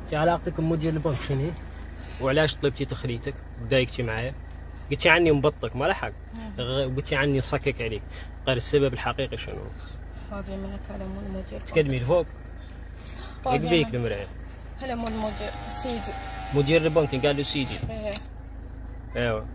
انت علاقتك بمدير البنك شنو؟ وعلاش طلبتي تخليتك؟ تضايقتي معايا؟ قلتي عني مبطك ما لحق، قلتي عني صكك عليك، غير السبب الحقيقي شنو؟ خافي من كلام المدير. تكلمي لفوق؟ يقبيك المرأة. هلا مو المدير سيدي. مدير البنك قال له سيدي. ايه. ايوه.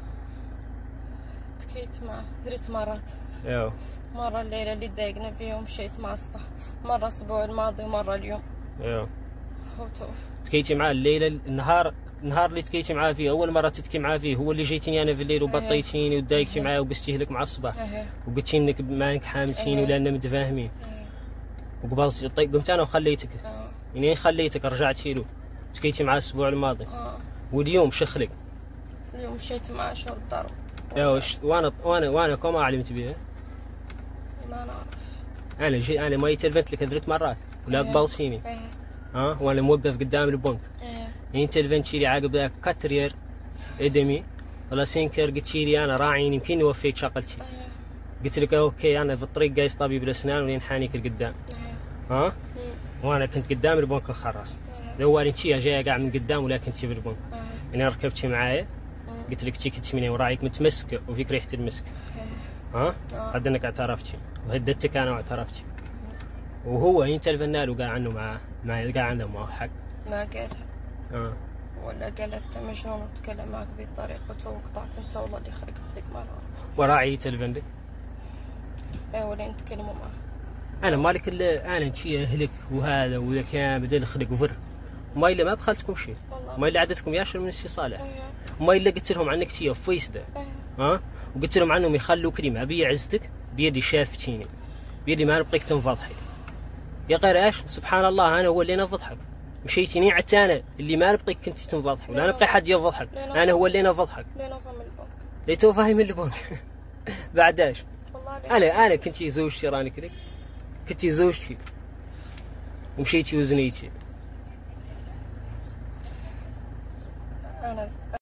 تكيت معه 3 مرات. ايوه. مرة الليلة اللي تضايقنا فيهم مشيت مع الصبح، مرة الأسبوع الماضي ومرة اليوم. ايوه. وتوف. تكيتي معاه الليلة النهار اللي تكيتي معاه فيه، أول مرة تتكي معاه فيه هو اللي جيتيني أنا في الليل وبطيتيني وتضايقتي معاه وقستيه لك مع الصباح. وقلتي إنك مانك حاملتيني ولأننا متفاهمين. وقبلتي قمت أنا وخليتك. منين خليتك رجعتي له. تكيتي معاه الأسبوع الماضي. واليوم شخلك. اليوم مشيت معاه شرب ضرب. وانا كما علمت بيه. ما نعرف. انا ما يتلفنت لك 3 مرات ولا قبلتيني. وانا موقف قدام البنك. انت تلفنتي لي عقب ذاك كترير ادمي ولا سينكر، قلت لي انا راعيني يمكن وفيت شغلتي. قلت لك اوكي انا في الطريق قايس طبيب الاسنان ولين حانيك القدام. وانا كنت قدام البنك الخراس. الاول انت جايه قاعد من قدام ولا كنتي بالبنك. يعني ركبتي معايا قلت لك تي كنت منين ورايك متمسكه وفيك ريحه المسك. قد انك اعترفتي وهددتك انا واعترفتي. وهو انت الفنان وقال عنه ما قال عنه ما هو حق. ما قالها. ولا قال انت مجنون وتكلم معك بطريقته وقطعت انت والله اللي خلق فيك ما نعرف. وراعي تلفندك. ايوه ولين تكلموا معه. انا مالك الا انا نشي اهلك وهذا وذا كان بدل خلق وفر. ما الا ما بخلتكم شيء. ما الا عدتكم ياشر من السي صالح. ما الا قلت لهم عنك شيء فيسده. وقلت لهم عنهم يخلوا كلمه ابي عزتك بيدي شافتيني بيدي ما نبقيك تنفضحي. يا غير ايش سبحان الله انا هو اللي نفضحك. مشيتيني عدت انا اللي ما نبقيك كنت تنفضحي ولا نبقي حد يفضحك. انا هو اللي نفضحك. لين افهم البنك. ليتو فاهم البنك. بعداش انا كنت زوجتي راني كذا كنت زوجتي ومشيتي وزنيتي. أنا